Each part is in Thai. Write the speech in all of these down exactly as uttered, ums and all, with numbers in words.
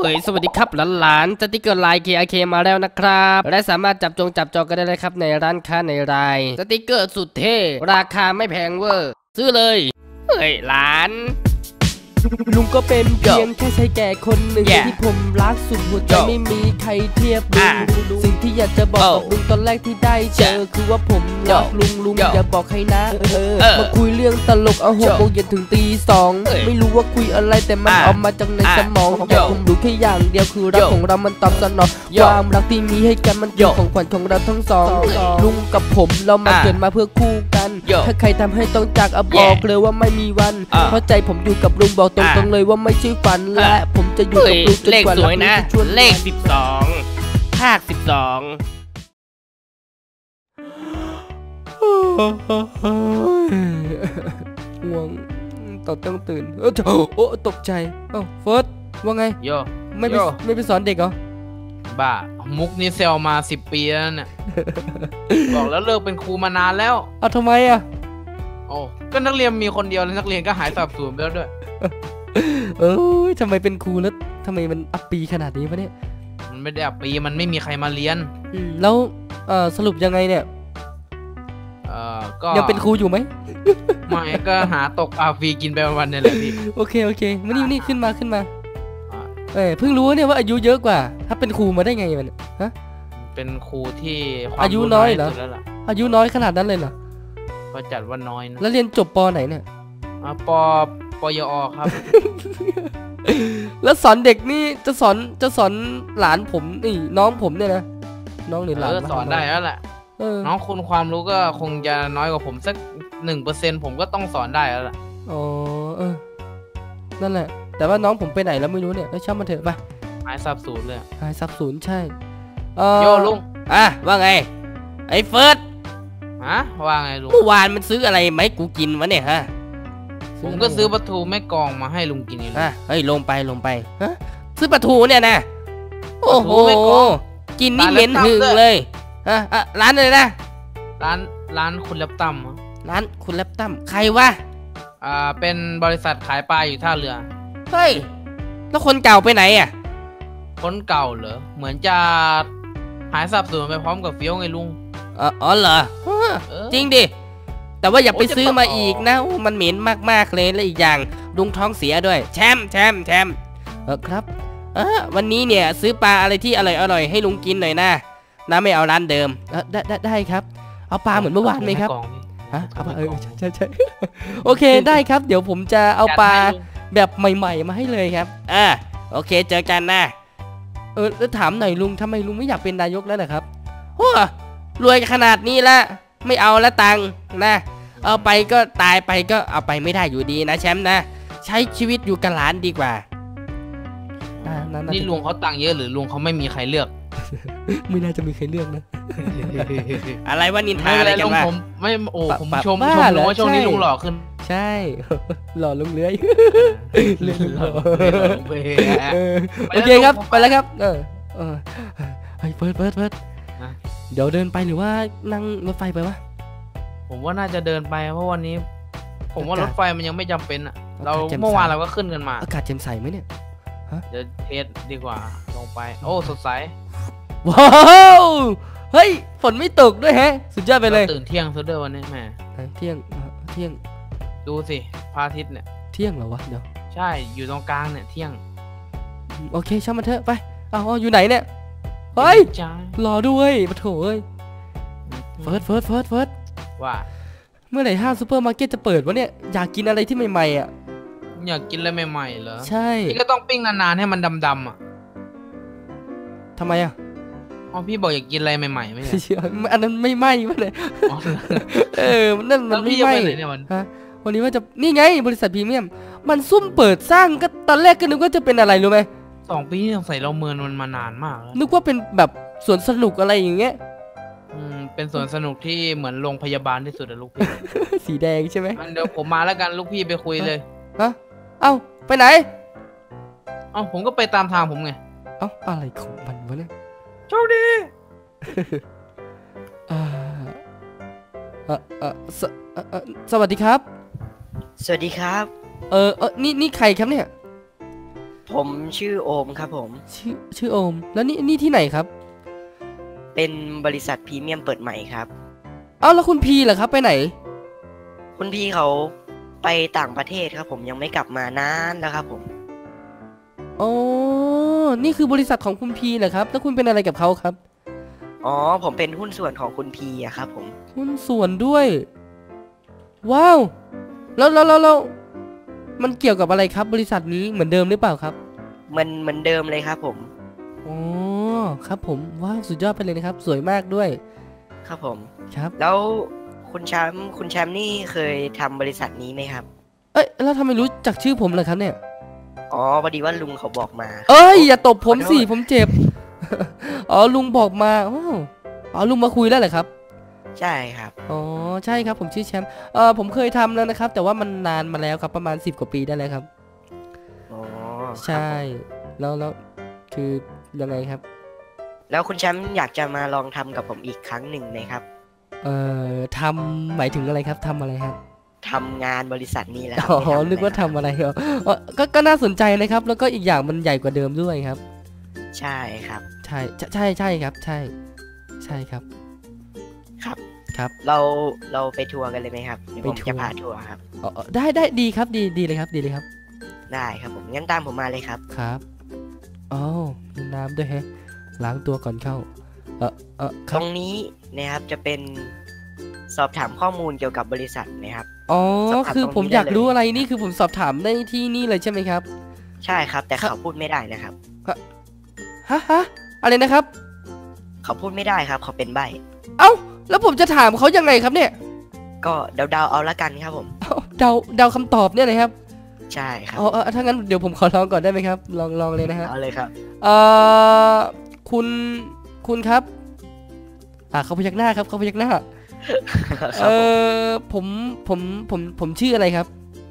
เอ้ยสวัสดีครับหลานๆสติกเกอร์ไลน์ เค อาร์ เค มาแล้วนะครับและสามารถจับจงจับจองกันได้เลยครับในร้านค้าในรายสติกเกอร์สุดเท่ราคาไม่แพงเวอร์ซื้อเลยเฮ้ยหลานลุงก็เป็นเพียงแค่ชายแก่คนหนึ่ง yeah. ที่ผมรักสุดหัวใจไม่มีใครเทียบลุง สิ่งที่อยากจะบอกกับลุงตอนแรกที่ได้เจอ yeah. คือว่าผมรักลุงลุง yeah. อย่าบอกใครนะเออ uh. มาคุยเรื่องตลกเอาหกโมงเย็นถึงตีสอง uh. ไม่รู้ว่าคุยอะไรแต่มัน uh. ออกมาจากใน uh. สมองแต่ผมรู้แค่อย่างเดียวคือรักของเรามันตอบสนอง uh. ความรักที่มีให้กันมันเป็นของขวัญของเราทั้งสอง uh. ลุงกับผมเรามา uh. เกิดมาเพื่อคู่กัน uh. ถ้าใครทำให้ต้องจากเอาบอกเลยว่าไม่มีวัน uh. เพราะใจผมอยู่กับลุงบอกตรงๆเลยว่าไม่ใช่ฝันและผมจะอยู่กับลุงจนกว่าเลขสวยนะเลขสิบสองภาคสิบสองห่วงตอนต้องตื่นโอ้โอ้ตกใจเอ้าเฟิร์สว่าไงโยไม่ไปไม่ไปสอนเด็กเหรอบ้ามุกนี้เซลมาสิบปีแล้วเนี่ย บอกแล้วเลิกเป็นครูมานานแล้วเอาทำไมอ่ะโอ้ก็นักเรียนมีคนเดียวแล้วนักเรียนก็หายสาบสูญไปแล้วด้วยเออทำไมเป็นครูแล้วทำไมมันอัปปีขนาดนี้วะเนี่ยมันไม่ได้อัปปีมันไม่มีใครมาเรียนแล้วเออสรุปยังไงเนี่ยเออก็ยังเป็นครูอยู่ไหมไม่ก็หาตกอาฟีกินไปวันๆนี่แหละพี่โอเคโอเคมานี่นี่ขึ้นมาขึ้นมาเออเพิ่งรู้เนี่ยว่าอายุเยอะกว่าถ้าเป็นครูมาได้ไงมันฮะเป็นครูที่อายุน้อยเหรออายุน้อยขนาดนั้นเลยเหรอก็จัดว่าน้อยนะแล้วเรียนจบป.ไหนเนี่ยป.ปยอครับแล้วสอนเด็กนี่จะสอนจะสอนหลานผมนี่น้องผมเนี่ยนะน้องหรือหลานสอนได้แล้วแหละน้องคุณความรู้ก็คงจะน้อยกว่าผมสักหนึ่งเปอร์เซ็นต์ผมก็ต้องสอนได้แล้วล่ะอ๋อเออนั่นแหละแต่ว่าน้องผมไปไหนแล้วไม่รู้เนี่ยแล้วช่างมันเถอะไปหายสับสูญเลยหายสับสูญใช่โยลุงอ่ะว่าไงไอ้เฟิร์สฮะว่าไงลุงเมื่อวานมันซื้ออะไรไหมกูกินวะเนี่ยฮะผมก็ซื้อปลาทูแม่กองมาให้ลุงกินอยู่นะเฮ้ยลงไปลงไปฮะซื้อปลาทูเนี่ยนะโอ้โหกินนี่เหม็นหึงเลยฮะร้านเลยนะร้านร้านคุณแลบตั้มร้านคุณแลบตั้มใครวะอ่าเป็นบริษัทขายปลาอยู่ท่าเรือเฮ้ยแล้วคนเก่าไปไหนอ่ะคนเก่าเหรอเหมือนจะหายสับสนไปพร้อมกับเฟี้ยวไงลุงอ๋อเหรอจริงดิแต่ว่าอย่าไปซื้อมาอีกนะมันเหม็นมากๆเลยและอีกอย่างลุงท้องเสียด้วยแชมแชมแชมเออครับเออวันนี้เนี่ยซื้อปลาอะไรที่อร่อยอร่อยให้ลุงกินหน่อยนะน้าไม่เอาร้านเดิมเออได้ได้ได้ครับเอาปลาเหมือนเมื่อวานไหมครับฮะเอาปลาเออใช่ใช่โอเคได้ครับเดี๋ยวผมจะเอาปลาแบบใหม่ๆมาให้เลยครับอ่าโอเคเจอกันนะเออแล้วถามหน่อยลุงทำไมลุงไม่อยากเป็นนายกแล้วนะครับโอ้รวยขนาดนี้ละไม่เอาละตังนะเอาไปก็ตายไปก็เอาไปไม่ได้อยู่ดีนะแชมป์นะใช้ชีวิตอยู่กับหลานดีกว่านี่ลุงเขาตังเยอะหรือลุงเขาไม่มีใครเลือกไม่น่าจะมีใครเลือกนะอะไรว่านินทาอะไรกันวะผมไม่โอ้ผมชมชมลุงว่าช่วงนี้ลุงหล่อขึ้นใช่หล่อลุงเลื้อยเลื้อยหล่อโอเคครับไปแล้วครับเออเออไอ้เฟิร์สเฟิร์สเฟิร์สเดี๋ยวเดินไปหรือว่านั่งรถไฟไปวะผมว่าน่าจะเดินไปเพราะวันนี้ผมว่ารถไฟมันยังไม่จำเป็นอ่ะเราเมื่อวานเราก็ขึ้นกันมาอากาศแจ่มใสไหมเนี่ยเดี๋ยวเทสดีกว่าลงไปโอ้สดใสว้าวเฮ้ยฝนไม่ตกด้วยแฮะสุดยอดไปเลยตื่นเที่ยงซะด้วยวันนี้แม่เที่ยงเที่ยงดูสิพระอาทิตย์เนี่ยเที่ยงเหรอวะเดี๋ยวใช่อยู่ตรงกลางเนี่ยเที่ยงโอเคช่างมันเถอะไปอ้าวอยู่ไหนเนี่ยเฮ้ยรอด้วยปะโถเอ้ยเฟิร์สเฟิร์สเฟิร์สเฟิร์สว่าเมื่อไหร่ห้างซูเปอร์มาร์เก็ตจะเปิดวะเนี่ยอยากกินอะไรที่ใหม่ๆอ่ะอยากกินอะไรใหม่ๆเหรอใช่พี่ก็ต้องปิ้งนานๆให้มันดำๆอ่ะทำไมอ่ะอ๋อพี่บอกอยากกินอะไรใหม่ๆไม่ใช่อันนั้นไม่ไหม้มาเลยเออนั่นมันไม่ไหม้ฮะวันนี้ว่าจะนี่ไงบริษัทพรีเมียมมันซุ่มเปิดสร้างก็ตอนแรกก็นึกว่าจะเป็นอะไรรู้ไหมสองปีที่ใส่เราเมินมันมานานมากแล้วนึกว่าเป็นแบบสวนสนุกอะไรอย่างเงี้ยอืมเป็นสวนสนุกที่เหมือนโรงพยาบาลที่สุดอะลูกพี่สีแดงใช่ไหมเดี๋ยวผมมาแล้วกันลูกพี่ไปคุยเลยฮะเอ้าไปไหนเอ้าผมก็ไปตามทางผมไงเอ้าอะไรของมันวะเนี่ยโชคดีอ่าเออเออสเออสวัสดีครับสวัสดีครับเออเออนี่นี่ใครครับเนี่ยผผมชื่อโอมครับผมชื่อชื่อโอมแล้วนี่นี่ที่ไหนครับเป็นบริษัทพรีเมียมเปิดใหม่ครับเอ้าแล้วคุณพีเหรอครับไปไหนคุณพี่เขาไปต่างประเทศครับผมยังไม่กลับมานานแล้วครับผมอ๋อนี่คือบริษัทของคุณพีเหรอครับแล้วคุณเป็นอะไรกับเขาครับอ๋อผมเป็นหุ้นส่วนของคุณพีอะครับผมหุ้นส่วนด้วยว้าวแล้วแล้วแล้วแล้วมันเกี่ยวกับอะไรครับบริษัทนี้เหมือนเดิมหรือเปล่าครับมันเหมือนเดิมเลยครับผมอ๋อครับผมว้าวสุดยอดไปเลยนะครับสวยมากด้วยครับผมครับแล้วคุณแชมป์คุณแชมป์นี่เคยทำบริษัทนี้ไหมครับเอ้ยแล้วทำไมรู้จักชื่อผมเลยครับเนี่ยอ๋อพอดีว่าลุงเขาบอกมาเอ้ยอย่าตบผมสิผมเจ็บอ๋อลุงบอกมาอ๋อลุงมาคุยแล้วเหรอครับใช่ครับอ๋อใช่ครับผมชื่อแชมป์เออผมเคยทำแล้วนะครับแต่ว่ามันนานมาแล้วครับประมาณสิบกว่าปีได้แล้วครับอ๋อใช่แล้วแล้วคือยังไงครับแล้วคุณแชมป์อยากจะมาลองทำกับผมอีกครั้งหนึ่งไหมครับเอ่อทำหมายถึงอะไรครับทำอะไรครับทำงานบริษัทนี้แหละอ๋อนึกว่าทำอะไรเหรอก็ก็น่าสนใจนะครับแล้วก็อีกอย่างมันใหญ่กว่าเดิมด้วยครับใช่ครับใช่ใช่ใช่ครับใช่ใช่ครับครับครับเราเราไปทัวร์กันเลยไหมครับเดี๋ยวผมจะพาทัวร์ครับอ๋อได้ได้ดีครับดีดีเลยครับดีเลยครับได้ครับผมงั้นตามผมมาเลยครับครับอ๋อมีน้ำด้วยแฮะล้างตัวก่อนเข้าเออเออตรงนี้นะครับจะเป็นสอบถามข้อมูลเกี่ยวกับบริษัทนะครับอ๋อคือผมอยากรู้อะไรนี่คือผมสอบถามได้ที่นี่เลยใช่ไหมครับใช่ครับแต่เขาพูดไม่ได้นะครับฮะฮะอะไรนะครับเขาพูดไม่ได้ครับเขาเป็นใบ้เอ้าแล้วผมจะถามเขายังไงครับเนี่ยก็เดาๆเอาละกันครับผมเดาเดาคำตอบเนี่ยนะครับใช่ครับอ๋อถ้างั้นเดี๋ยวผมขอลองก่อนได้ไหมครับลองลองเลยนะฮะเอาเลยครับเอ่อคุณคุณครับอ่าเขาพยักหน้าครับเขาพยักหน้าเออผมผมผมผมชื่ออะไรครับ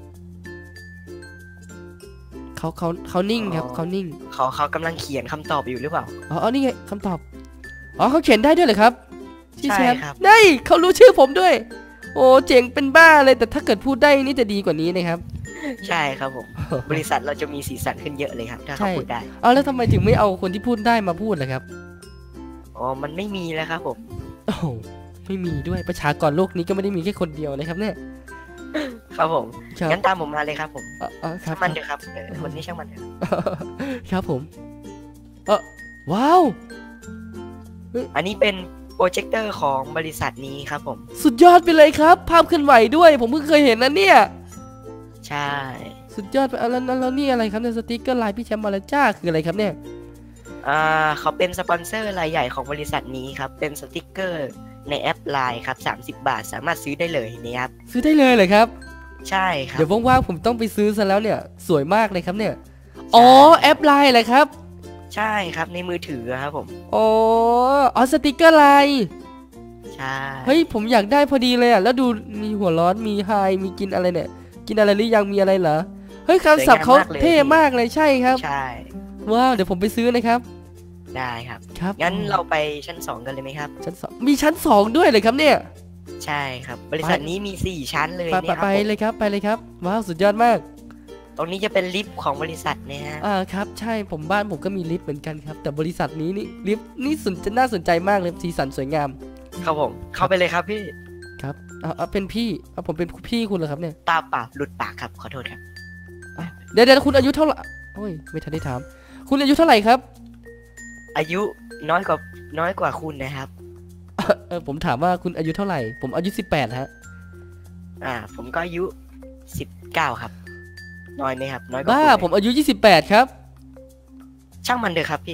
เขาเขาเขานิ่งครับเขานิ่งเขาเขากำลังเขียนคำตอบอยู่หรือเปล่าอ๋อนี่ไงคำตอบอ๋อเขาเขียนได้ด้วยเหรอครับใช่ครับได้เขารู้ชื่อผมด้วยโอ้เจ๋งเป็นบ้าเลยแต่ถ้าเกิดพูดได้นี่จะดีกว่านี้นะครับใช่ครับผมบริษัทเราจะมีสีสันขึ้นเยอะเลยครับถ้าเขาพูดได้เอาแล้วทำไมถึงไม่เอาคนที่พูดได้มาพูดล่ะครับอ๋อมันไม่มีแล้วครับผมโอ้ไม่มีด้วยประชากรโลกนี้ก็ไม่ได้มีแค่คนเดียวนะครับเนี่ยครับผมงั้นตามผมมาเลยครับผมช่างมันเถอะครับคนนี้ช่างมันเถอะครับผมเออว้าวอันนี้เป็นโปรเจคเตอร์ของบริษัทนี้ครับผมสุดยอดไปเลยครับภาพเคลื่อนไหวด้วยผมเพิ่งเคยเห็นนะเนี่ยใช่สุดยอดไปแล้วแล้วนี่อะไรครับในสติ๊กเกอร์ลายพี่แชมป์มาแล้วจ้าคืออะไรครับเนี่ยอ่าเขาเป็นสปอนเซอร์รายใหญ่ของบริษัทนี้ครับเป็นสติ๊กเกอร์ในแอปไลน์ครับสามสิบบาทสามารถซื้อได้เลยนะครับซื้อได้เลยเหรอครับใช่ครับเดี๋ยวว่างๆผมต้องไปซื้อซะแล้วเนี่ยสวยมากเลยครับเนี่ยอ๋อแอปไลน์เหรอครับใช่ครับในมือถือครับผมอ๋ออ๋อสติ๊กเกอร์ไลน์ใช่เฮ้ยผมอยากได้พอดีเลยอ่ะแล้วดูมีหัวร้อนมีไฮมีกินอะไรเนี่ยกินอะไรหรือยังมีอะไรเหรอเฮ้ยคำศัพท์เขาเท่มากเลยใช่ครับใช่ว้าวเดี๋ยวผมไปซื้อนะครับได้ครับครับงั้นเราไปชั้นสองกันเลยไหมครับชั้นสองมีชั้นสองด้วยเลยครับเนี่ยใช่ครับบริษัทนี้มีสี่ชั้นเลยเนี่ยครับไปเลยครับไปเลยครับว้าวสุดยอดมากตรงนี้จะเป็นลิฟต์ของบริษัทเนี่ยฮะอ่าครับใช่ผมบ้านผมก็มีลิฟต์เหมือนกันครับแต่บริษัทนี้นี่ลิฟต์นี่สนจะน่าสนใจมากเลยสีสันสวยงามครับผมเข้าไปเลยครับพี่ครับเอาเป็นพี่เอาผมเป็นพี่คุณเหรอครับเนี่ยตาปากหลุดปากครับขอโทษครับเดี๋ยวเดี๋ยวคุณอายุเท่าไหร่โอ้ยไม่ทันได้ถามคุณอายุเท่าไหร่ครับอายุน้อยกว่าน้อยกว่าคุณนะครับเออผมถามว่าคุณอายุเท่าไหร่ผมอายุสิบแปดฮะอ่าผมก็อายุสิบเก้าครับน้อยไหมครับน้อยกว่าบ้าผมอายุยี่สิบแปดครับช่างมันเถอะครับพี่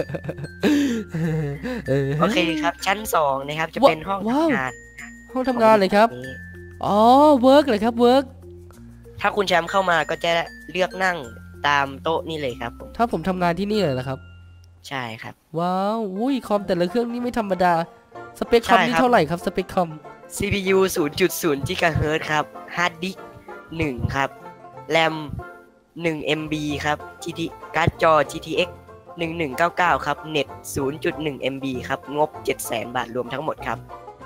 โอเคครับชั้นสองนะครับจะเป็นห้องทำงานห้องทำงานเลยครับอ๋อเวิร์กเลยครับเวิร์กถ้าคุณแชมป์เข้ามาก็จะเลือกนั่งตามโต๊ะนี่เลยครับผมถ้าผมทำงานที่นี่เลยนะครับใช่ครับว้าวอุ้ยคอมแต่ละเครื่องนี่ไม่ธรรมดาสเปคคอมนี่เท่าไหร่ครับสเปคคอมซี พี ยู ศูนย์จุดศูนย์ กิกะเฮิรตซ์ครับฮาร์ดดิสก์หนึ่งครับแรมหนึ่ง เอ็ม บี ครับ จี ที การ์ดจอ จี ที เอ็กซ์ หนึ่งหนึ่งเก้าเก้าครับเน็ต ศูนย์จุดหนึ่ง เอ็ม บี ครับงบ เจ็ดแสน บาทรวมทั้งหมดครับ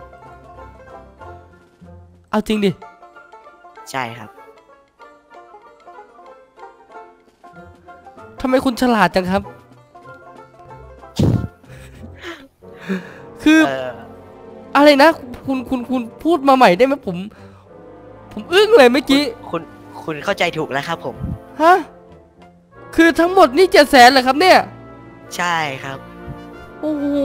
เอาจริงดิใช่ครับทำไมคุณฉลาดจังครับ คือเอออะไรนะคุณคุณคุณพูดมาใหม่ได้ไหมผม ผมอึ้งเลยเมื่อกี้คุณคุณเข้าใจถูกแล้วครับผมฮะคือทั้งหมดนี่เจ็ดแสนเหรอครับเนี่ยใช่ครับโอ้โห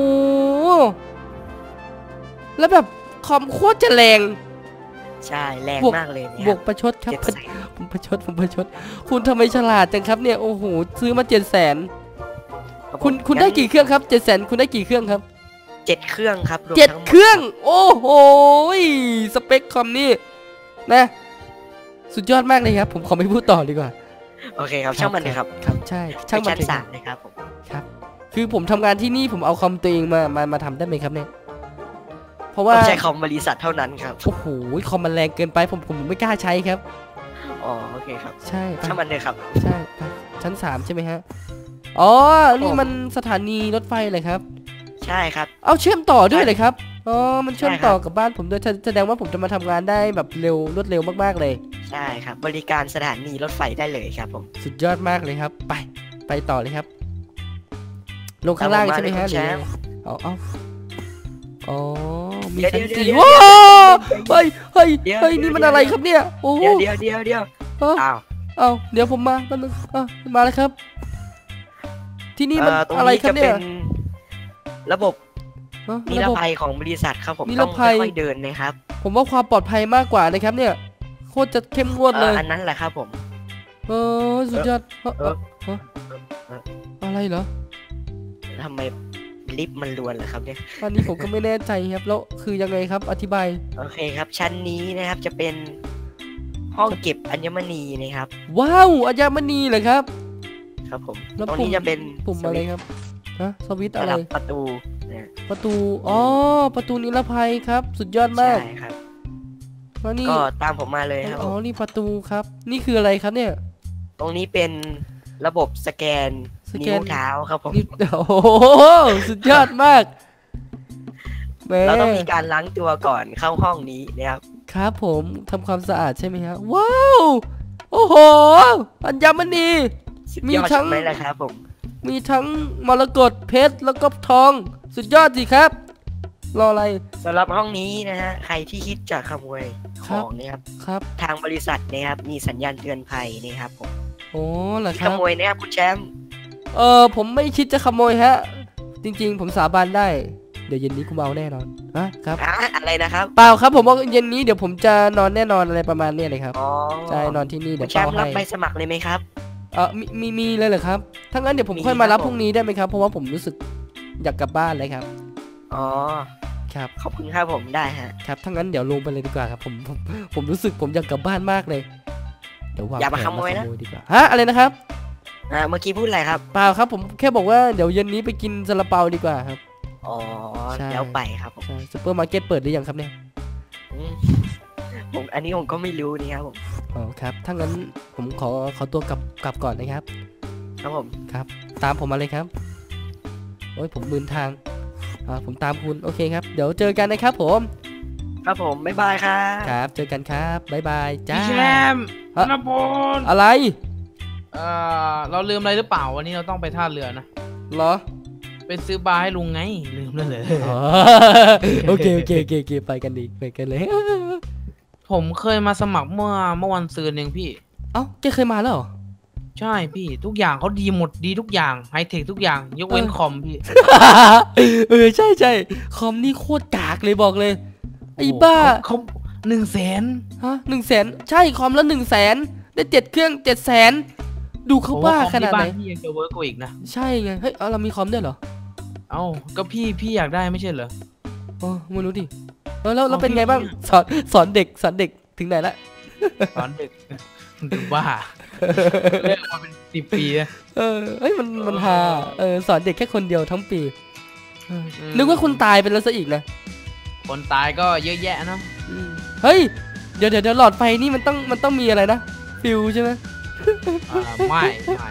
แล้วแบบคอมโคตรจะแรงใช่แรงบวกมากเลยเนี่ยบวกประชดครับเจ็ดแสนผมประชดผมประชด คุณทำไมฉลาดจังครับเนี่ยโอ้โหซื้อมาเจ็ดแสนรับผมคุณคุณได้กี่เครื่องครับเจ็ดแสนคุณได้กี่เครื่องครับเจ็ดเครื่องครับรวมเจ็ดทั้งหมเครื่อง โอ้โหสเปคคอมนี่นะสุดยอดมากเลยครับ ผมขอไม่พูดต่อดีกว่าโอเคครับช่างมันเลยครับครับใช่ช่างมันชั้นเถอะคสารับมนะครับผมครับ คือผมทำงานที่นี่ผมเอาคอมตัวเองมามามาทำได้ไหมครับเนี่ยเพราะว่าต้องใช้คอมบริษัทเท่านั้นครับโอ้โหคอมมันแรงเกินไปผมผมไม่กล้าใช้ครับอ๋อโอเคครับใช่ไปช่างมันเลยครับใช่ไปชั้นสามใช่ไหมฮะอ๋อนี่ผมมันสถานีรถไฟเลยครับใช่ครับเอาเชื่อมต่อด้วยเลยครับอ๋อมันเชื่อมใช่ครับต่อกับบ้านผมด้วยแสแสดงว่าผมจะมาทำงานได้แบบเร็วรวดเร็วมากๆเลยใช่ครับ บริการสถานีรถไฟได้เลยครับผมสุดยอดมากเลยครับ ไปไปต่อเลยครับ ลงข้างล่างใช่ไหมฮะหรือยังไงเอาเอาอ๋อมีชั้นสี่ว้าวเฮ้ยเฮ้ยเฮ้ยนี่มันอะไรครับเนี่ยโอ้โหเดี๋ยวเดี๋ยวเดี๋ยวเดี๋ยวเอ้าอ้าวเอาเดี๋ยวผมมาแป๊บนึงอ่ะมาแล้วครับ ที่นี่มันเอ่อตรงอะไรนี้ครัจะบเนี่เป็ยนระบบฮะนิรระบบภัยของบริษัทครับผมนิรต้องภัยค่อยๆเดินนะครับผมว่าความปลอดภัยมากกว่านะครับเนี่ยโคตรจะเข้มงวดเอ่เลอย อันนั้นแหละครับผมเออสุดยอดเอ่อเอ่อเอ่อเอออะไรเหรอทำไมลิฟต์มันรวนเหรอครับเนี่ยอันนี้ผมก็ไม่แน่ใจครับแล้วคือยังไงครับอธิบายโอเคครับ ชั้นนี้นะครับจะเป็นห้องเก็บอัญมณีนะครับว้าวอัญมณีเหรอครับครับผมแล้วตรงปุ่มนี้จะเป็นปุ่มสอะไรวิตช์ครับฮะสวิตช์สอะไรลับประตูนะประตูอ๋อประตูนิรภัยครับ สุดยอดมากใช่ครับแล้วนี่ก็ตามผมมาเลยครับอ๋อนี่ประตูครับ นี่คืออะไรครับเนี่ยตรงนี้เป็นระบบสแกนสแกนิ้นวเท้าครับผมนี่โอ้โหสุดยอดมากแหมเราต้องมีการล้างตัวก่อนเข้าห้องนี้นะครับครับผมทำความสะอาดใช่ไหมครับว้าวโอ้โหอัญมณีสุดมียอดทั้งใช่ไหมล่ะครับผมมีทั้งมรกตเพชรแล้วก็ทอง สุดยอดสิครับ รออะไรสำหรับห้องนี้นะฮะใครที่คิดจะขโมยขครับองนะครับครับทางบริษัทนะครับมีสัญญาณเตือนภัยนะครับผมโอ้เหรอที่คขรับโมยนะครับคุณแชมป์เออผมไม่คิดจะขโมยฮะ จริง ๆ ผมสาบานได้ เดี๋ยวเย็นนี้กูเมาแน่นอนอะครับอ่ะอะไรนะครับเปล่าครับผมว่าเย็นนี้เดี๋ยวผมจะนอนแน่นอนอะไรประมาณเนี้ยเลยครับอ๋อใช่นอนที่นี่คุเดี๋ยณวแชมเป้าป์รับให้ใบสมัครเลยไหมครับเออมีมีมีเลยเหรอครับถ้างั้นเดี๋ยวผมมีค่อยมารับครับผมพรุ่งนี้ได้ไหมครับเพราะว่าผมรู้สึกอยากกลับบ้านเลยครับอ๋อครับขอบคุณครับผมได้ฮะครับถ้างั้นเดี๋ยวลงไปเลยดีกว่าครับผมผมผมรู้สึกผมอยากกลับบ้านมากเลยเดี๋ยววางอย่ามาแผขโมยนะดีกว่าฮะอะไรนะครับอ่าเมื่อกี้พูดอะไรครับเปล่าครับผมแค่บอกว่าเดี๋ยวเย็นนี้ไปกินซาลาเปาดีกว่าครับอ๋อใช่แล้วไปครับผมใช่ซูเปอร์มาร์เก็ตเปิดหรือยังครับเนี่ยอืมผมอันนี้ผมก็ไม่รู้นี่ครับผมอ๋อครับถ้างั้นผมขอขอตัวกลับกลับก่อนนะครับครับผมครับ ตามผมมาเลยครับโอ้ยผมมืนทางอ่าผมตามคุณโอเคครับเดี๋ยวเจอกันนะครับผมครับผมบ๊ายบายครับครับเจอกันครับบ๊ายบายจ้าพี่แชมป์ฮะนพลอะไรเอ่อเราลืมอะไรหรือเปล่าวันนี้เราต้องไปท่าเรือนะเหรอไปซื้อบาร์ให้ลุงไงลืมแล้วเลยอ๋อโอเคโอเคโอเคโอเคไปกันดีไปกันเลยผมเคยมาสมัครเมื่อเมื่อวันซืนเองพี่เอ้าแกเคยมาแล้วเหรอใช่พี่ทุกอย่างเขาดีหมดดีทุกอย่างไฮเทคทุกอย่าง ยกเว้นเออคอมพี่เออใช่ใช่คอมนี่โคตรกากเลยบอกเลยไอ้โโหบ้าเขาหนึ่งแสนฮะหนึ่งแสนใช่คอมละหนึ่งแสนได้เจ็ดเครื่องเจ็ดแสนดูเขาบ้าขนาดไหนพี่ยังจะเวิร์กกว่าอีกนะใช่ไงเฮ้ยเอาเรามีคอมด้วยเหรอเอ้าก็พี่พี่อยากได้ไม่ใช่เหรออ๋อไม่รู้ดิแล้วแล้วแล้วเอาเป็นไงพี่บ้างสอนสอนเด็กสอนเด็กถึงไหนละสอนเด็กดูบ้าเลิกมาเป็นสิบปีแล้วเออเอ้ยมันมันฮาเออสอนเด็กแค่คนเดียวทั้งปีเอออืมนึกว่าคุณตายไปแล้วซะอีกนะคนตายก็เยอะแยะเนาะอืมเฮ้ยเดี๋ยวเดี๋ยวเดี๋ยวหลอดไฟนี่มันต้องมันต้องมีอะไรนะฟิวใช่ไหมอ่าไม่ไม่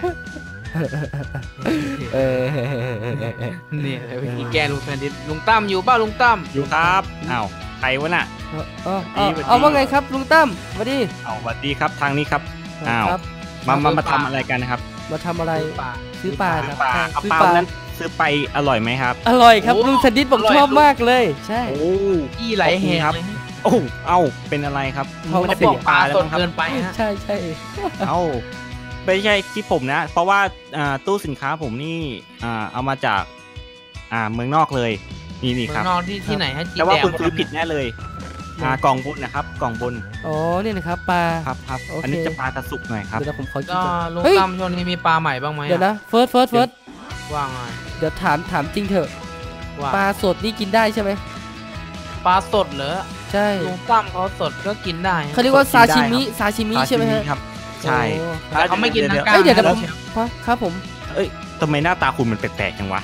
เออนี่เลยวิธีแกลุงแฟนดิสลุงตั้มอยู่เปล่าลุงตั้มอยู่ครับอ้าวใครวะน่ะเอาเอาสวัสดีเอาว่าไงครับลุงตั้มมาดิเอาสวัสดีครับทางนี้ครับอ้าวครับมามามาทำอะไรกันนะครับคมาทำอะไรปลาซื้อปลาซื้คอรับปลาใช่เอาซื้อปลาปลานั้นซื้อไปอร่อยไหมครับอร่อยครับโอ้ลุงสันดิษบอกอร่อยชอบมากเลยใช่โอ้อีไหลแหกครับเลยโอ้เอ้าเป็นอะไรครับเขาไม่เขาได้บเป็อน กปลาแล้วสดมั้งครับเกินไปฮะใช่ใช่เอ้าไม่ใช่ที่ผมนะ เพราะว่าอ่าตู้สินค้าผมนี่อ่าเอามาจากอ่าเมืองนอกเลยนี่นี่เมืคอรับงนอกที่ที่ไหนฮะจีแต่ว่าแดงคุณซื้อผิดแน่เลยอ่ากล่องบนนะครับกล่องบนอ๋อเนี่ยนะครับปลาครับครับโอเคอันนี้จะปลากระสุกหน่อยครับเดี๋ยวนะผมขอกินก็ก่อนลุงเฮ้ยตั้มช่วงนี้มีปลาใหม่บ้างไหมเดี๋ยวนะเฟิร์สเฟิร์สเฟิร์สว่างไงเดี๋ยวถามถามจริงเถอะว่าปลาสดนี่กินได้ใช่ไหมปลาสดเหรอใช่ลุงตั้มเขาสดก็กินได้ฮะเขาเรียกว่าซาชิมิซาชิมิใช่ไหมฮะครับ ใช่โอ้แต่เขาไม่กินทั้งกล้าเอ้ยเดี๋ยวเดี๋ยวนะผมฮะครับผมเอ้ยทำไมหน้าตาคุณมันแปลกๆจังวะ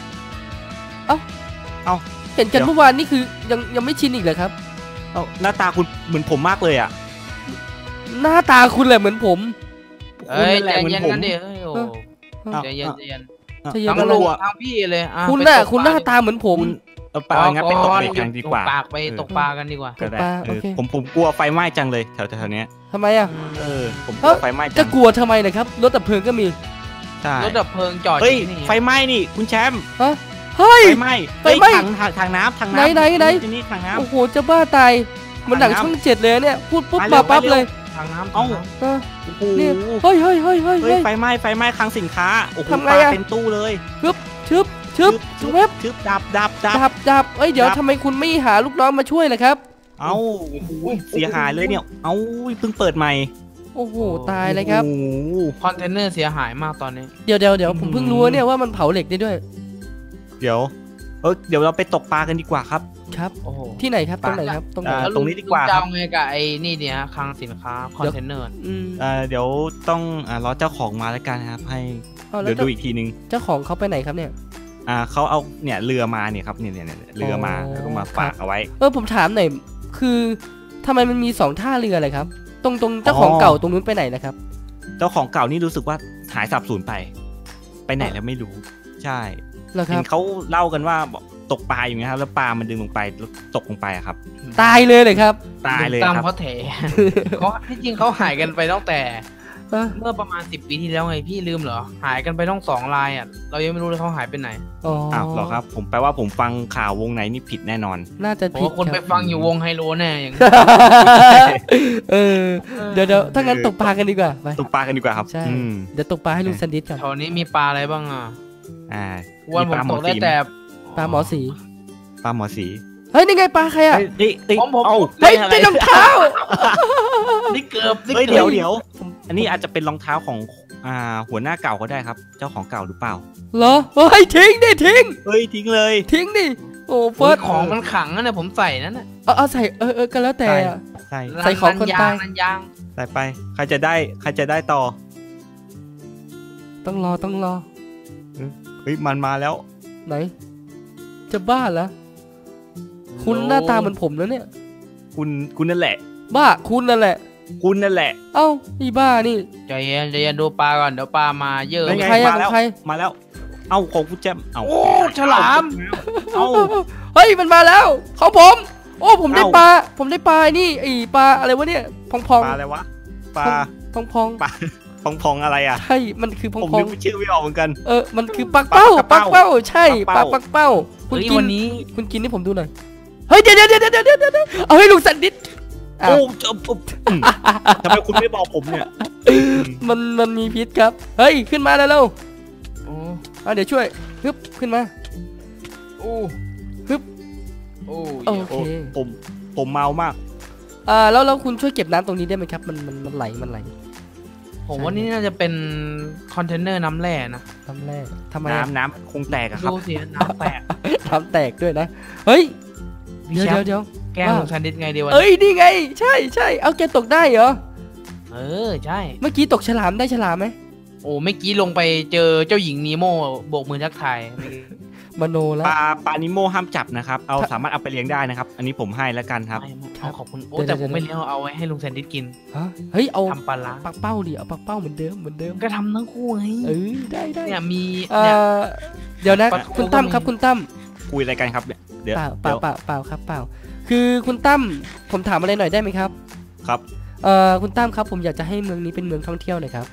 เห็นกันเดี๋ยวเมื่อวานนี่คือยังยังไม่ชินอีกเหรอครับเอ้าหน้าตาคุณเหมือนผมมากเลยอ่ะหน้าตาคุณแหละเหมือนผมเอ้ยคุณนั่นแหใจละเหมือนเย็นผมกันดิเฮ้ยโอ้เอ้าใจเย็นใจเย็นใจเย็นทั้งอะไรลุงทั้งพี่เลยอ่คุณไปน่ะตกคุณหน้าตาเหมือนผมคุณเอาปลางั้นไปตกเบ็ดกันดีกว่าตปากไปตกปลากันดีกว่าก็ได้ปลาเอโออเคผมผมกลัวไฟไหม้จังเลยแถวแถวๆเนี้ยทำไมอ่ะเออผมกเอ้าลัวไฟไหม้จัจะงกลัวทำไมนะครับรถดับเพลิงก็มีใช่รถดับเพลิงจอดอเฮ้ยยู่ที่นี่ไฟไหม้นี่คุณแชมป์ฮะเฮ้ยไฟไหม้ไฟไหม้เฮ้ยถังถังถังน้ำถังไหนน้ำไหนไหนที่นี่ถังน้โอ้โหจะบ้าตายมันหนังช่องเจ็ดเลยเนี่ยพูดปุ๊บมาเร็มาว ปั๊บมาเร็วเลยทางน้ำเอ้าทางน้ำเออำโอ้โหนี่เฮ้ยเฮ้ยเฮ้ยเฮ้ยเฮ้ยเฮ้ยไฟไหม้ไฟไหม้คลังสินค้าโอ้โหทำไงปลาอะเต็มตู้เลยชึบชึบชึบชึบเว็บชึบดับดับดับดับดับเอ้ยเดี๋ยวดับทำไมคุณไม่หาลูกน้องมาช่วยล่ะครับเอ้าโอ้โหเสียหายเลยเนี่ยเอ้าเพิ่งเปิดใหม่โอ้โหตายเลยครับโอ้โหคอนเทนเนอร์เสียหายมากตอนนี้เดี๋ยวเดี๋ยวเดี๋ยวผมเพิ่งรู้เนี่ยว่ามันเผาเหล็กได้ด้วยเดี๋ยวเออเดี๋ยวเราไปตกปลากันดีกว่าครับครับโอ้โหที่ไหนครับตรงไหนครับตรงไหนอ่าแล้วตรงนี้ดีกว่าลุจะครับเอาไงกับไอ้นี่เนี่ยฮะคลังสินค้าคอนเทนเนอร์อืมเอ่อเดี๋ยวต้องอ่ารอเจ้าของมาแล้วกันนะครับ ให้เอาแล้วเดี๋ยวเจ้าดูอีกทีนึงเจ้าของเขาไปไหนครับเนี่ยอ่าเขาเอาเนี่ยเรือมาเนี่ยครับเนี่ยเนี่ยเนี่ยเรือมาอ๋อแล้วก็มาฝากเอาไว้เออผมถามหน่อยคือทำไมมันมีสองท่าเรือเลยครับ ตรงตรงเจ้าของอ๋อเก่าตรงนู้นไปไหนนะครับเจ้าของเก่านี่รู้สึกว่าหายสับสูญไป ไปไหนแล้วไม่รู้ ใช่เหรอคเห็รันบเขาเล่ากันว่าบอกตกปลาอยู่นะครับแล้วปลามันดึงลงไปแล้วตกลงไปอะครับตายเลยเลยครับตายเลยตามครับเขาแถ เขาที่จริงเขาหายกันไปตั้งแต่เออเมื่อประมาณสิบปีที่แล้วไงพี่ลืมเหรอ หายกันไปต้องสองลายอ่ะ เรายังไม่รู้เลยเขาหายไปไหนอ๋ออ้าวเหรอครับ ผมแปลว่าผมฟังข่าววงไหนนี่ผิดแน่นอนน่าจะผมผิดว่าคนไปรับฟังอยู่วงไฮโลแน่อย่างนี้เออเดี๋ยวเดี๋ยวถ้างั้นตกปลากันดีกว่าไปตกปลากันดีกว่าครับใช่อืมเดี๋ยวตกปลาให้ลุงสันดิษก่อนแถวนี้มีปลาอะไรบ้างอ่ะอ่าวันผมปลาหมตอกได้สีแต่ปลาหมอสีปลาหมอสีเฮ้ยนี่ไงปลาใครอ่ะเฮ้ยนี่นี่ผมผมเอ้าเฮ้ยอะไรเป็นรองเท้านี่เกือบนี่เฮ้ยเกืเดี๋อย บวเดี๋ยวอันนี้อาจจะเป็นรองเท้าของอ่าหัวหน้าเก่าก็ได้ครับ เจ้าของเก่าหรือเปล่าเหรอเฮ้ยทิ้งดิทิ้งเฮ้ยทิ้งเลยทิ้งดิโอ้เฟิเฟิร์ร์สสของมันขังอะเนี่ยผมใส่นั่นน่ะเอาเอาใส่เออเออก็แล้วแต่อะใช่ใส่ของคนตายนันยางใส่ไปใครจะได้ใครจะได้ต่อต้องรอต้องรอเฮ้ยมันมาแล้วไหน จะบ้าเหรอคุณหน้าตาเหมือนผมแล้วเนี่ยคุณคุณนั่นแหละบ้าคุณนั่นแหละคุณนั่นแหละเอ้าอีบ้านี่ใจเย็นใจเย็นดูปลาก่อนเดี๋ยวปลามาเยอะนั่นไงใครอะมาแล้วใครมาแล้ว เอ้าของคุณแจมเอ้าโอ้ฉลามเอ้าเฮ้ยมันมาแล้วเขาผม โอ้ผมได้เอ้าปลาผมได้ปลานี่ไอปลาอะไรวะเนี่ยพองพองปลาอะไรวะปลาพองพองปลาพองพองอะไรอ่ะใช่มันคือพองผมพอนึงกชื่อไม่ออกเหมือนกันเออมันคือปักเป้าปัปักกเป้าเป้าใช่ปปัลาก ปัเป้ากเป้า คุณเฮ้ยกินวันนี้คุณกินให้ผมดูหน่อยเฮ้ยเดี๋ยวเดี๋ยวเดี๋ยวเดี๋ยวเดี๋ยวเดี๋ยวเอาให้ลุงสันดิษอ้าวโอ้จบปุ๊บอืมทำไมคุณไม่บอกผมเนี่ยมันมันมีพิษครับเฮ้ยขึ้นมาแล้วเร็วโอ้เอาเดี๋ยวช่วยฮึบขึ้นมาโอ้ฮึบโอ้โอเยเคโอ้ผมผมเมามากอ่าแล้วแล้วคุณช่วยเก็บน้ำตรงนี้ได้ไหมครับมันมันมันไหลมันไหลผมว่านี่น่าจะเป็นคอนเทนเนอร์น้ำแร่นะน้ำแร่ทำไมอะน้ำน้ำคงแตกอะครับดูสิน้ำแตกน้ำแตกด้วยนะเฮ้ยพี่เดี๋ยวแชเดี๋ยวมป์เดี๋ยวแกล้งว่าลุงซันดิสไงดีวะเอ้ยนี่ไง ใช่ใช่เอาแกตกได้เหรอเออใช่เมื่อกี้ตกฉลามได้ฉลามไหมโอ้เมื่อกี้ลงไปเจอเจ้าหญิงนีโม่โบกมือทักทายเมื่อกี้มโนแล้วปลาปลานิโมห้ามจับนะครับ เอาสามารถเอาไปเลี้ยงได้นะครับ อันนี้ผมให้แล้วกันครับไม่ไม่เอาขอบคุณโอ้แต่ผมไม่เลี้ยงเอาไว้ให้ลุงซันดิสกินฮะเฮ้ยเอาทำปลาร้าปักเป้าดิเอาปักเป้าเหมือนเดิมเหมือนเดิมก็ทำทั้งคู่ไงเออได้ได้เนี่ยมีเอ่เนี่ยอเดี๋ยวนะปักคุณตั้มก็มีครับคุณตั้มคุยอะไรกันครับเนี่ยเดี๋ยวเปล่าเปล่าเดี๋ยวเปล่าเปล่าครับเปล่า คือคุณตั้มผมถามอะไรหน่อยได้ไหมครับครับเอ่อคุณตั้มครับผมอยากจะให้เมืองนี้เป็นเมืองท่องเที่ยวหน่อยครับ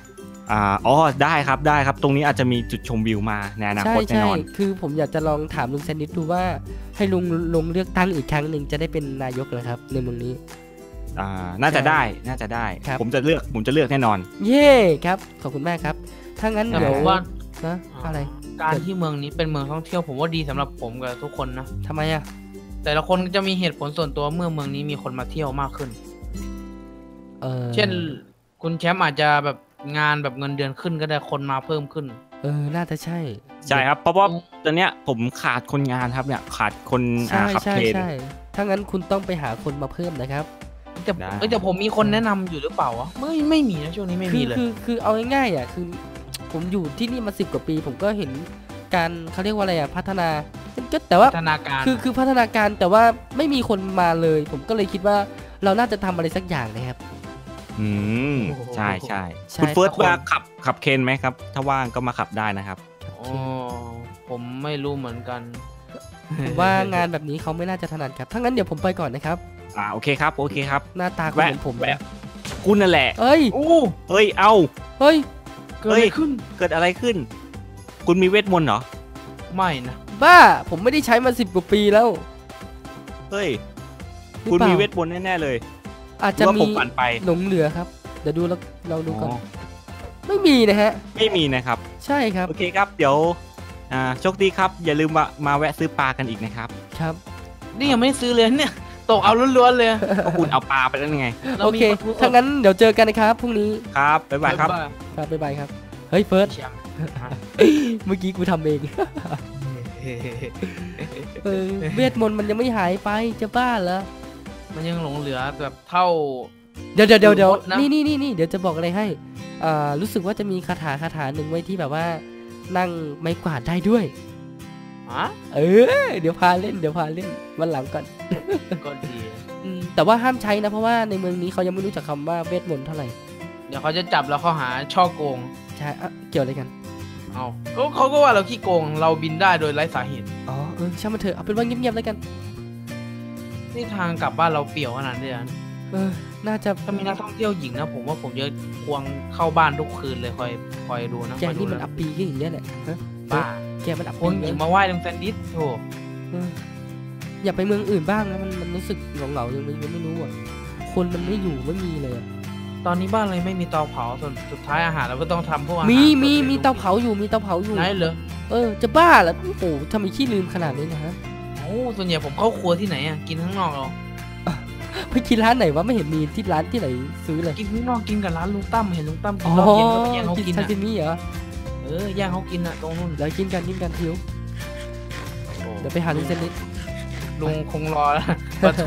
อ่าอ๋อได้ครับได้ครับตรงนี้อาจจะมีจุดชมวิวมาในอนาใช่คตแน่ใช่นอนคือผมอยากจะลองถามลุงแซนดิสดูว่าให้ลุงลงเลือกตั้งอีกครั้งหนึ่งจะได้เป็นนายกนะครับในเมืองนี้อ่าน่าจะได้น่าจะได้ครับผมจะเลือกผมจะเลือกแน่นอนเย่ครับขอบคุณมากครับถ้างั้นแต่เดี๋ยผวมว่านะอะไรการที่เมืองนี้เป็นเมืองท่องเที่ยวผมว่าดีสำหรับผมกับทุกคนนะทำไมอ่ะแต่ละคนจะมีเหตุผลส่วนตัวเมื่อเมืองนี้มีคนมาเที่ยวมากขึ้นเออเช่นคุณแชมป์อาจจะแบบงานแบบเงินเดือนขึ้นก็ได้คนมาเพิ่มขึ้นเออน่าจะใช่ใช่ครับเพราะว่าตอนเนี้ยผมขาดคนงานครับเนี่ยขาดคนอ่าใช่ขับใช่เครนใช่ถ้างั้นคุณต้องไปหาคนมาเพิ่มนะครับแต่ได้เอ้ยแต่ผมมีคนแนะนำอยู่หรือเปล่าวะไม่ไม่มีนะช่วงนี้ไม่คืมีอเลยคือคือเอาง่ายๆอ่ะคือผมอยู่ที่นี่มาสิบกว่าปี ผมก็เห็นการเขาเรียกว่าอะไรอ่ะพัฒนาก็แต่ว่าพัฒนาการคือคือพัฒนาการแต่ว่าไม่มีคนมาเลย ผมก็เลยคิดว่าเราน่าจะทำอะไรสักอย่างนะครับอืมใช่ใช่ใช่คุณเฟิร์สครับว่าขับขับเคนไหมครับ ถ้าว่างก็มาขับได้นะครับอ๋อผมไม่รู้เหมือนกันผมว่างานแบบนี้เขาไม่น่าจะถนัดครับถ้างั้นเดี๋ยวผมไปก่อนนะครับอ่าโอเคครับโอเคครับหน้าตาคุณแวะเหมือนผมแวะคุณนั่นแหละเอ้ยโอ้เฮ้ยเอาเฮ้ยเกิดอะไรขึ้นเกิดอะไรขึ้น คุณมีเวทมนต์เหรอไม่นะบ้าผมไม่ได้ใช้มาสิบกว่าปีแล้วเฮ้ยหรือคุณเปล่ามีเวทมนต์แน่ๆเลยอาจหรืจะอว่ามีผมฝันไปหลงเหลือครับเดี๋ยวดูเราเราดูก่อนอ๋อไม่มีนะฮะไม่มีนะครับใช่ครับโอเคครับ เดี๋ยวอ่าโชคดีครับ อย่าลืมมามาแวะซื้อปลากันอีกนะครับครับนี่ยังไม่ได้ซื้อเลยเนี่ยตกเอาล้วนๆเลยก็คุณเอาปลาไปแล้วไงราโอมีเคปลทูสดถ้างั้นเดี๋ยวเจอกันนะครับพรุ่งนี้ครับบ๊ายบายครับครับบ๊ายบายครับเฮ้ยเฟิร์สแชมป์เมื่อกี้กูทำเอง เออเวทมนต์มันยังไม่หายไปจะบ้าเหรอมันยังหลงเหลือแบบเท่าเดี๋ยวเดี๋ยวเดี๋ยวเดี๋ยวดูมดนะนี่นี่นี่นี่เดี๋ยวจะบอกอะไรให้อ่ารู้สึกว่าจะมีคาถาคาถาหนึ่งไว้ที่แบบว่า นั่งไม้กวาดได้ด้วยฮะเออเดี๋ยวพาเล่นเดี๋ยวพาเล่นวันหลังก่อนก็ดีอืมแต่ว่าห้ามใช้นะเพราะว่าในเมืองนี้เขายังไม่รู้จักคำว่าเวทมนต์เท่าไหร่เดี๋ยวเขาจะจับแล้วเขาหาช่อโกงใช่อ่ะเกี่ยวอะไรกันเอาก็เขาก็ว่าเราขี้โกงเราบินได้โดยไร้สาเหตุอ๋อเออช่างมันเถอะเอาเป็นว่าเงียบๆแล้วกันนี่ทางกลับบ้านเราเปี่ยวขนาดนี้เลยนะเออน่าจะถ้ามีนักท่องเที่ยวหญิงนะผมว่าผมจะควงเข้าบ้านทุกคืนเลยคอยคอยดูนะแกคอยดูนี่มันอันะปปีขึ้นอย่างเนี้ยแหละฮะบ้าแกมันอัปควปีงหญิงนะมาไหว้ตรงแซนดิสโถเอออย่าไปเมืองอื่นบ้างนะมันมันรู้สึกเหงาๆยังไม่ยังไม่รู้อ่ะคนมันไม่อยู่ไม่มีเลยอะตอนนี้บ้านเลยไม่มีเตาเผาส่วนสุดท้ายอาหารเราก็ต้องทำพวกอาหารมีมีสดมีเตาเผาอยู่มีเตาเผาอยู่ไหนเหรอเออจะบ้าเหรอโอ้โหทำไมขี้ลืมขนาดนี้นะฮะโอ้ส่วนใหญ่ผมเข้าครัวที่ไหนอ่ะกินข้างนอกเราไปกินร้านไหนวะไม่เห็นมีที่ร้านที่ไหนซื้อเลยกินข้างนอกกินกับร้านลุงตั้มเห็นลุงตั้มกิอ๋นอรอบเย็นก็แย่งเขากินกินซาอ่ะซิมิเหรอเออย่างเขากินอ่ะตรงนู้นเดี๋ยวกินกันกินกันทิวเดี๋ยวไปหาลุงเซนนิดลุงคงรอแล้วปลาทู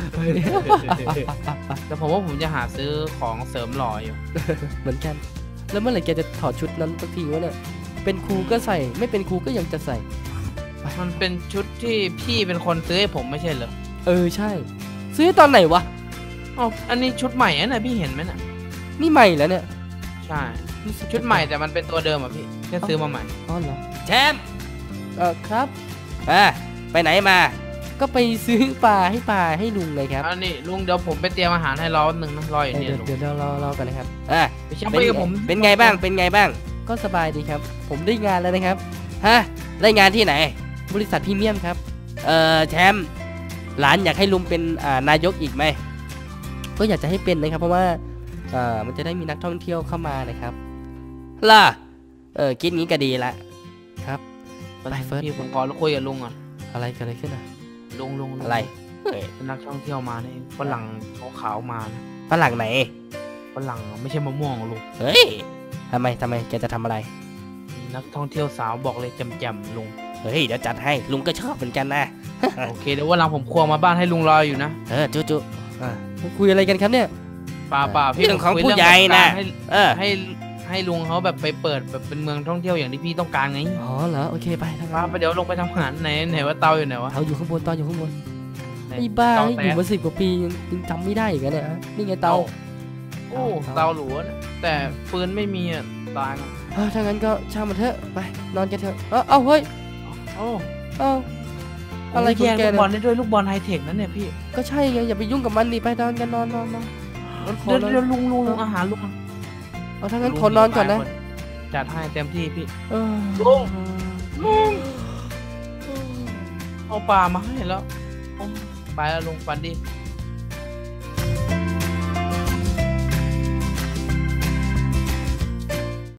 แต่ผมว่าผมจะหาซื้อของเสริมหล่ออยู่เหมือนกัน แล้วเมื่อไหร่แกจะถอดชุดนั้นสักทีวะเนี่ยเป็นครูก็ใส่ไม่เป็นครูก็ยังจะใส่มันเป็นชุดที่พี่เป็นคนซื้อให้ผมไม่ใช่เหรอเออใช่ ซื้อตอนไหนวะอ๋ออันนี้ชุดใหม่อะนะพี่เห็นไหมน่ะนี่ใหม่แล้วเนี่ยใช่ ชุดใหม่แต่มันเป็นตัวเดิมอ่ะพี่แค่ซื้อมาใหม่อ๋อเหรอแชมป์เออครับอ่ะไปไหนมาก็ไปซื้อปลาให้ปลาให้ลุงเลยครับอันนี้ลุงเดี๋ยวผมไปเตรียมอาหารให้รอแป๊บนึงนะรออยู่เออเนี่ยเดี๋ยวลุงเดี๋ยวเรารอรอกันนะครับอ่ะไปแชมป์เป็นไปกับผมเป็นไงบ้างเป็นไงบ้างก็สบายดีครับ ผมได้งานแล้วนะครับฮะได้งานที่ไหนบริษัทพรีเมียมครับเออแชมป์หลานอยากให้ลุงเป็นอ่านายกอีกไหมก็อยากจะให้เป็นนะครับ เพราะว่าเอ่อมันจะได้มีนักท่องเที่ยวเข้ามานะครับล่ะเออคิดงี้ก็ดีละครับ ไปเฟิร์สพี่ผมขอคุยกับลุงอ่ะอะไรเกิดอะไรขึ้นอ่ะลุงลุงลุงอะไรเฮ้ยเป็นนักท่องเที่ยวมาเนี่ยฝรั่งขาวๆมานะฝรั่งไหนฝรั่งไม่ใช่มะม่วงลุงเฮ้ยทำไมทำไมแกจะทำอะไรนักท่องเที่ยวสาวบอกเลยแจ่มๆลุงเฮ้ยเดี๋ยวจัดให้ลุงก็ชอบเหมือนกันนะโอเคเดี๋ยววันหลังผมควงมาบ้านให้ลุงรออยู่นะเออจุจุอ่ะคุยอะไรกันครับเนี่ยป่าป่าพี่เรื่องของคุยผู้ใหญ่นะให้เออให้ให้ลุงเขาแบบไปเปิดแบบเป็นเมืองท่องเที่ยวอย่างที่พี่ต้องการไงอ๋อเหรอโอเคไปทางป้านั้นไปเดี๋ยวลงไปทำอาหารไหนไหนว่าเตาอยู่ไหนวะเขาอยู่ข้างบนตอนอยู่ข้างบนไหนไอ้บ้าเตาอแตยู่กมาสิบกว่าปียังยังจำไม่ได้อีกอะเนี่ยฮะนี่ไงเตาโอ้เตาเตาหรูนะแต่ฟืนไม่มีอ่ะตายนะเออถ้างั้นก็ช่างมันเถอะไปนอนกันเถอะเอ้าเอ้าเฮ้ยโอ้เอ้าอะไรขอแยงกแกลูกเนี่บอลยได้ด้วยลูกบอลไฮเทคนั่นเนี่ยพี่ก็ใช่ไงอย่าไปยุ่งกับมันดิไปนอนกันนอนนอนนอนเดี๋ยวเดี๋ยวลุงลุงลุงอาหารลุงเอาถ้างั้นขอนอนก่อนนะจัดให้เต็มที่พี่เออลุง ลุงเอาปลามาให้แล้วโอ้ไปแล้วลุงฝันดี